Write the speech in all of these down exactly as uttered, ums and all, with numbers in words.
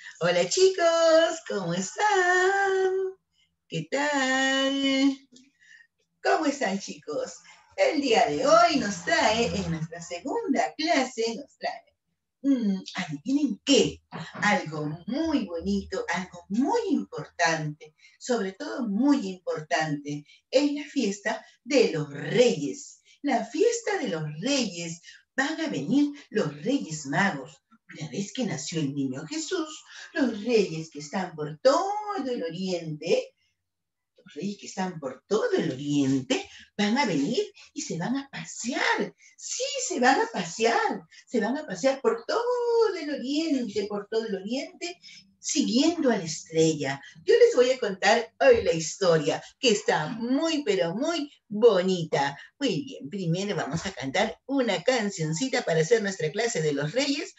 Hola chicos, ¿cómo están? ¿Qué tal? ¿Cómo están chicos? El día de hoy nos trae, en nuestra segunda clase, nos trae, mmm, adivinen qué, algo muy bonito, algo muy importante, sobre todo muy importante, es la fiesta de los Reyes. La fiesta de los Reyes, van a venir los Reyes Magos. Una vez que nació el niño Jesús, los reyes que están por todo el oriente, los reyes que están por todo el oriente, van a venir y se van a pasear. Sí, se van a pasear. Se van a pasear por todo el oriente, por todo el oriente, siguiendo a la estrella. Yo les voy a contar hoy la historia, que está muy, pero muy bonita. Muy bien, primero vamos a cantar una cancioncita para hacer nuestra clase de los reyes.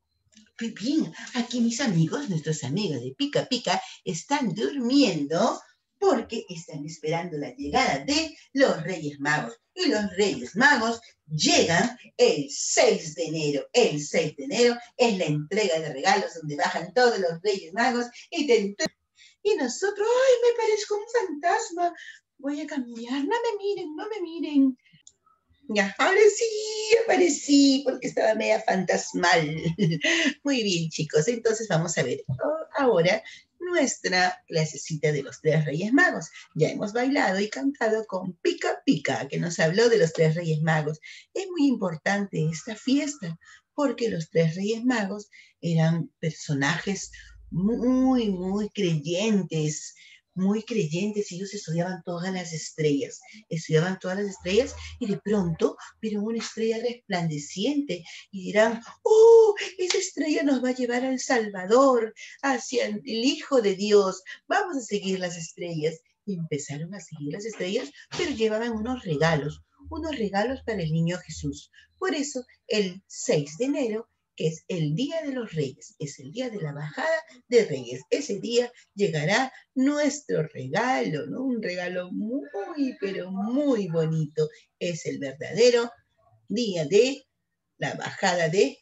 Bien, aquí mis amigos, nuestros amigos de Pica Pica, están durmiendo porque están esperando la llegada de los Reyes Magos. Y los Reyes Magos llegan el seis de enero. El seis de enero es la entrega de regalos donde bajan todos los Reyes Magos y te entregan. Y nosotros, ¡ay, me parezco un fantasma! Voy a cambiar, no me miren, no me miren. Ya, ahora sí, aparecí porque estaba media fantasmal. Muy bien, chicos, entonces vamos a ver ahora nuestra clasecita de los tres Reyes Magos. Ya hemos bailado y cantado con Pica Pica, que nos habló de los tres Reyes Magos. Es muy importante esta fiesta porque los tres Reyes Magos eran personajes muy, muy creyentes, muy creyentes, y ellos estudiaban todas las estrellas, estudiaban todas las estrellas y de pronto vieron una estrella resplandeciente y dirán, oh, esa estrella nos va a llevar al Salvador, hacia el Hijo de Dios, vamos a seguir las estrellas. Y empezaron a seguir las estrellas, pero llevaban unos regalos, unos regalos para el niño Jesús. Por eso, el seis de enero, que es el Día de los Reyes, es el día de la bajada de Reyes. Ese día llegará nuestro regalo, ¿no? Un regalo muy, pero muy bonito. Es el verdadero día de la bajada de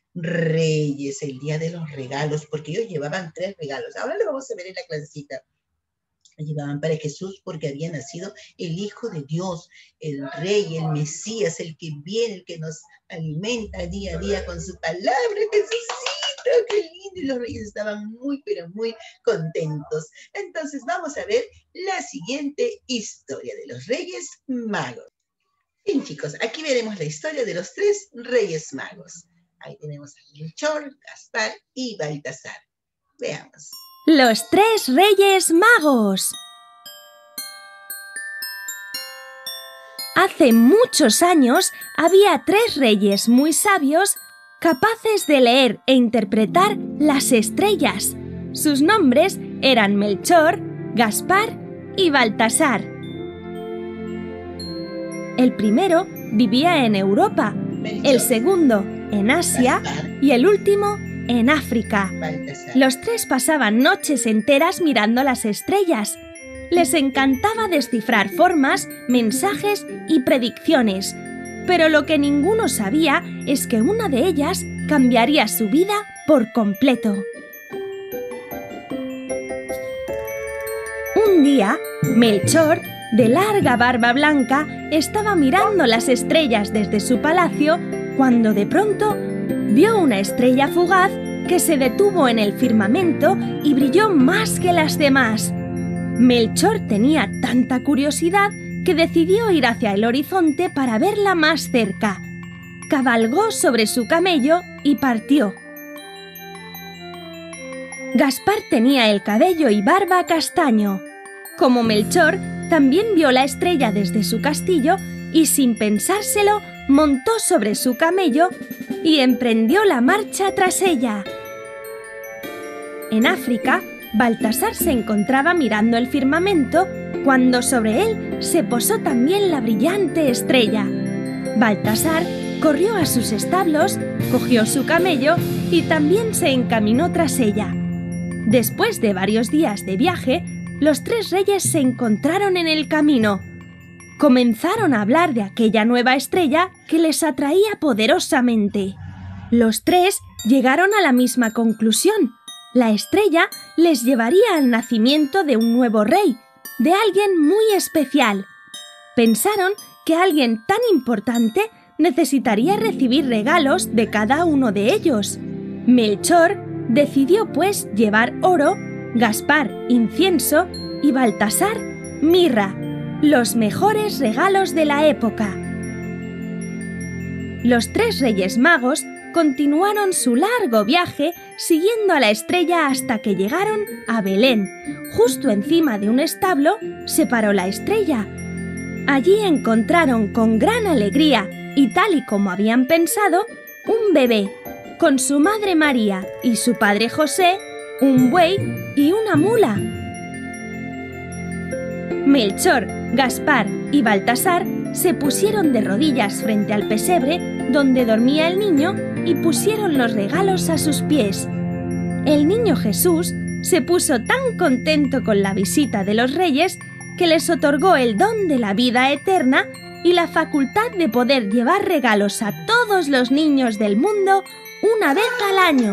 Reyes, el día de los regalos, porque ellos llevaban tres regalos. Ahora lo vamos a ver en la clasecita. Llevaban para Jesús porque había nacido el Hijo de Dios, el Rey, el Mesías, el que viene, el que nos alimenta día a día con su palabra. Jesucito, qué lindo. Y los reyes estaban muy, pero muy contentos. Entonces vamos a ver la siguiente historia de los Reyes Magos. Bien, chicos, aquí veremos la historia de los tres Reyes Magos. Ahí tenemos a Melchor, Gaspar y Baltasar. Veamos. Los tres Reyes Magos. Hace muchos años había tres reyes muy sabios capaces de leer e interpretar las estrellas. Sus nombres eran Melchor, Gaspar y Baltasar. El primero vivía en Europa, el segundo en Asia y el último en África. Los tres pasaban noches enteras mirando las estrellas. Les encantaba descifrar formas, mensajes y predicciones, pero lo que ninguno sabía es que una de ellas cambiaría su vida por completo. Un día, Melchor, de larga barba blanca, estaba mirando las estrellas desde su palacio cuando de pronto vio una estrella fugaz que se detuvo en el firmamento y brilló más que las demás. Melchor tenía tanta curiosidad que decidió ir hacia el horizonte para verla más cerca. Cabalgó sobre su camello y partió. Gaspar tenía el cabello y barba castaño. Como Melchor, también vio la estrella desde su castillo y sin pensárselo montó sobre su camello y emprendió la marcha tras ella. En África, Baltasar se encontraba mirando el firmamento cuando sobre él se posó también la brillante estrella. Baltasar corrió a sus establos, cogió su camello y también se encaminó tras ella. Después de varios días de viaje, los tres reyes se encontraron en el camino. Comenzaron a hablar de aquella nueva estrella que les atraía poderosamente. Los tres llegaron a la misma conclusión. La estrella les llevaría al nacimiento de un nuevo rey, de alguien muy especial. Pensaron que alguien tan importante necesitaría recibir regalos de cada uno de ellos. Melchor decidió pues llevar oro, Gaspar incienso y Baltasar mirra, los mejores regalos de la época. Los tres Reyes Magos continuaron su largo viaje siguiendo a la estrella hasta que llegaron a Belén. Justo encima de un establo se paró la estrella. Allí encontraron con gran alegría y tal y como habían pensado, un bebé, con su madre María y su padre José, un buey y una mula. Melchor, Gaspar y Baltasar se pusieron de rodillas frente al pesebre donde dormía el niño y pusieron los regalos a sus pies. El niño Jesús se puso tan contento con la visita de los reyes que les otorgó el don de la vida eterna y la facultad de poder llevar regalos a todos los niños del mundo una vez al año.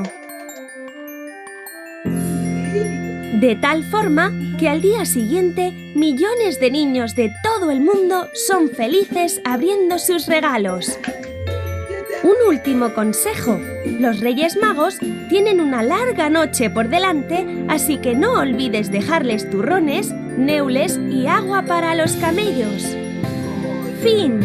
De tal forma que al día siguiente millones de niños de todo el mundo son felices abriendo sus regalos. Un último consejo: los Reyes Magos tienen una larga noche por delante, así que no olvides dejarles turrones, neules y agua para los camellos. Fin.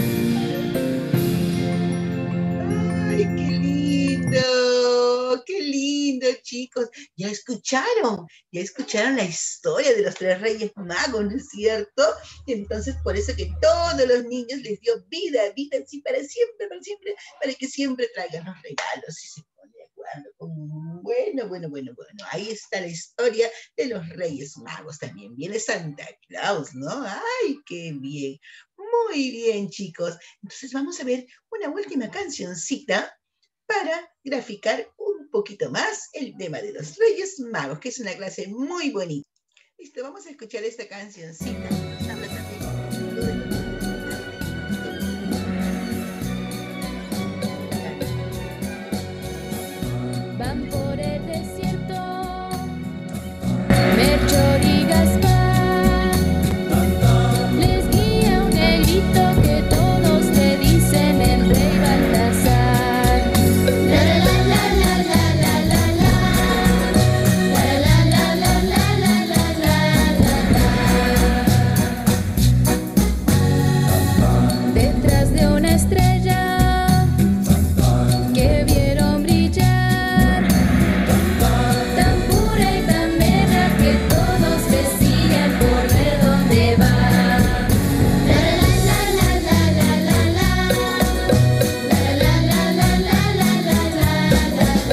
¡Ay, qué lindo! ¡Qué lindo, chicos! ¿Ya escucharon? ¿Ya escucharon la historia de los tres Reyes Magos, no es cierto? Entonces, por eso que todos los niños les dio vida, vida así para siempre, para siempre, para que siempre traigan los regalos y se ponen de acuerdo con... Bueno, bueno, bueno, bueno. Ahí está la historia de los Reyes Magos. También viene Santa Claus, ¿no? ¡Ay, qué bien! Muy bien, chicos. Entonces vamos a ver una última cancioncita para graficar un poquito más el tema de los Reyes Magos, que es una clase muy bonita. Listo, vamos a escuchar esta cancioncita. Habla también de los... Van por el desierto, Melchor y Gaspar. Les guía un negrito que todos le dicen el rey Baltasar. La la la la la la la la. La la la la la la la la la. Detrás de una estrella que vieron brillar, tan pura y tan bella que todos decían por ver dónde va. La la la la la la la. La la la la la la la la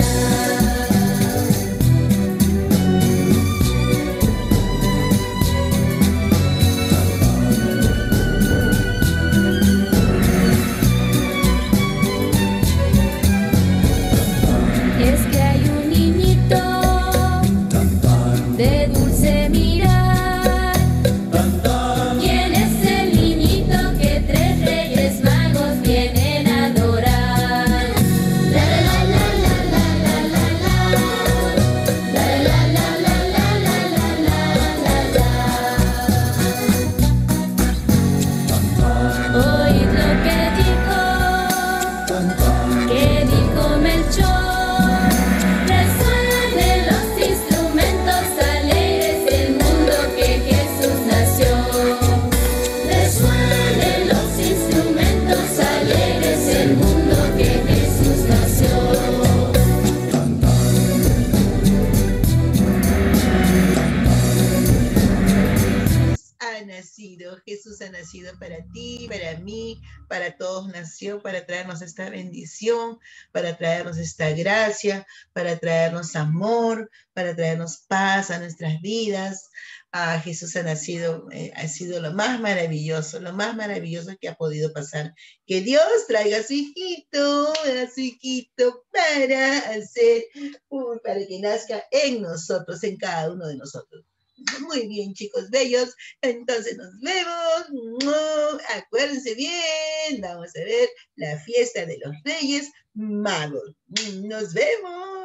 Es que hay un niñito de dulce mirar. ¿Quién es el niñito que tres Reyes Magos vienen a adorar? La la la la la la la la. La la la la la la la la la. Oíd lo que dijo, que dijo Melchor. Resuenen los instrumentos alegres del mundo que Jesús nació. Resuenen los instrumentos alegres del mundo que Jesús nació. Ha nacido, Jesús ha nacido para ti, para mí, para todos nació, para traernos esta bendición, para traernos esta gracia, para traernos amor, para traernos paz a nuestras vidas. Ah, Jesús ha nacido, eh, ha sido lo más maravilloso, lo más maravilloso que ha podido pasar. Que Dios traiga a su hijito, a su hijito para hacer, uh, para que nazca en nosotros, en cada uno de nosotros. Muy bien, chicos bellos. Entonces nos vemos. Acuérdense bien. Vamos a ver la fiesta de los Reyes Magos. Nos vemos.